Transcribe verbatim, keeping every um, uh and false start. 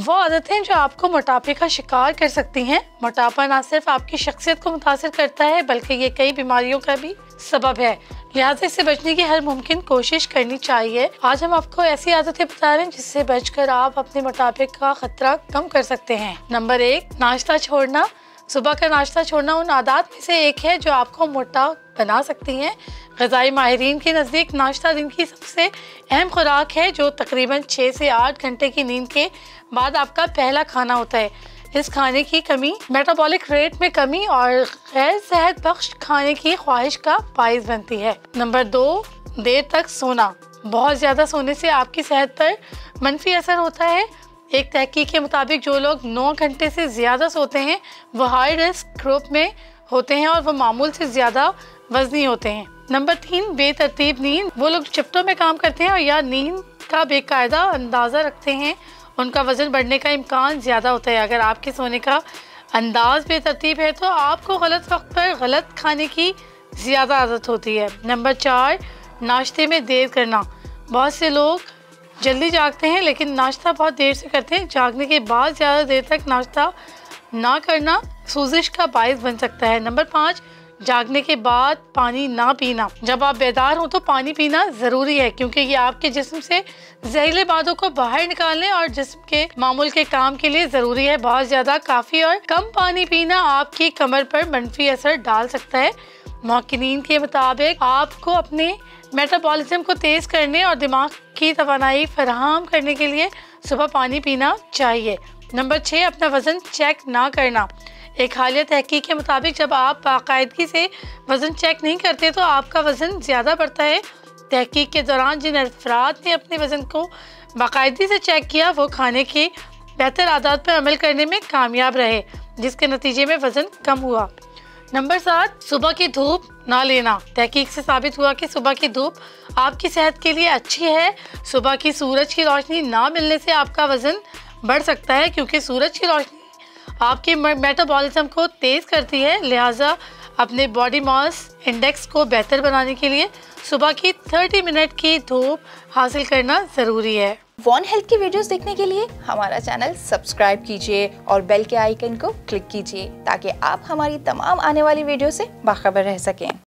वो आदतें जो आपको मोटापे का शिकार कर सकती हैं। मोटापा ना सिर्फ आपकी शख्सियत को मुतासिर करता है बल्कि ये कई बीमारियों का भी सबब है, लिहाजा इससे बचने की हर मुमकिन कोशिश करनी चाहिए। आज हम आपको ऐसी आदतें बता रहे हैं जिससे बचकर आप अपने मोटापे का खतरा कम कर सकते हैं। नंबर एक, नाश्ता छोड़ना। सुबह का नाश्ता छोड़ना उन आदत में से एक है जो आपको मोटा बना सकती हैं। ग़िज़ाई माहिरीन के नज़दीक नाश्ता दिन की सबसे अहम खुराक है जो तकरीबन छः से आठ घंटे की नींद के बाद आपका पहला खाना होता है। इस खाने की कमी मेटाबॉलिक रेट में कमी और गैर सेहत बख्श खाने की ख्वाहिश का बाइस बनती है। नंबर दो, देर तक सोना। बहुत ज़्यादा सोने से आपकी सेहत पर मनफी असर होता है। एक तहकीक के मुताबिक जो लोग नौ घंटे से ज़्यादा सोते हैं वो हाई रिस्क ग्रुप में होते हैं और वो मामूल से ज़्यादा वज़नी होते हैं। नंबर तीन, बेतरतीब नींद। वो लोग शिफ्टों में काम करते हैं और या नींद का बेकायदा अंदाज़ा रखते हैं, उनका वज़न बढ़ने का इम्कान ज़्यादा होता है। अगर आपके सोने का अंदाज बेतरतीब है तो आपको गलत वक्त पर गलत खाने की ज़्यादा आदत होती है। नंबर चार, नाश्ते में देर करना। बहुत से लोग जल्दी जागते हैं लेकिन नाश्ता बहुत देर से करते हैं। जागने के बाद ज़्यादा देर तक नाश्ता ना करना सूजिश का बायस बन सकता है। नंबर पाँच, जागने के बाद पानी ना पीना। जब आप बेदार हो तो पानी पीना ज़रूरी है क्योंकि ये आपके जिस्म से जहरीले मादों को बाहर निकालने और जिस्म के मामूल के काम के लिए ज़रूरी है। बहुत ज़्यादा काफ़ी और कम पानी पीना आपकी कमर पर मनफी असर डाल सकता है। मुहक्किनीन के मुताबिक आपको अपने मेटाबॉलिज्म को तेज़ करने और दिमाग की तवानाई फराहम करने के लिए सुबह पानी पीना चाहिए। नंबर छः, अपना वज़न चेक ना करना। एक हालिया तहकीक के मुताबिक जब आप बाकायदगी से वज़न चेक नहीं करते तो आपका वज़न ज़्यादा बढ़ता है। तहकीक के दौरान जिन अफराद ने अपने वज़न को बाकायदगी से चेक किया वो खाने की बेहतर आदत पर अमल करने में कामयाब रहे, जिसके नतीजे में वज़न कम हुआ। नंबर सात, सुबह की धूप ना लेना। तहकीक से साबित हुआ कि सुबह की धूप आपकी सेहत के लिए अच्छी है। सुबह की सूरज की रोशनी ना मिलने से आपका वज़न बढ़ सकता है क्योंकि सूरज की रोशनी आपके मेटाबॉलिज्म को तेज़ करती है। लिहाजा अपने बॉडी मास इंडेक्स को बेहतर बनाने के लिए सुबह की तीस मिनट की धूप हासिल करना ज़रूरी है। वन हेल्थ की वीडियोस देखने के लिए हमारा चैनल सब्सक्राइब कीजिए और बेल के आइकन को क्लिक कीजिए ताकि आप हमारी तमाम आने वाली वीडियो से बाखबर रह सकें।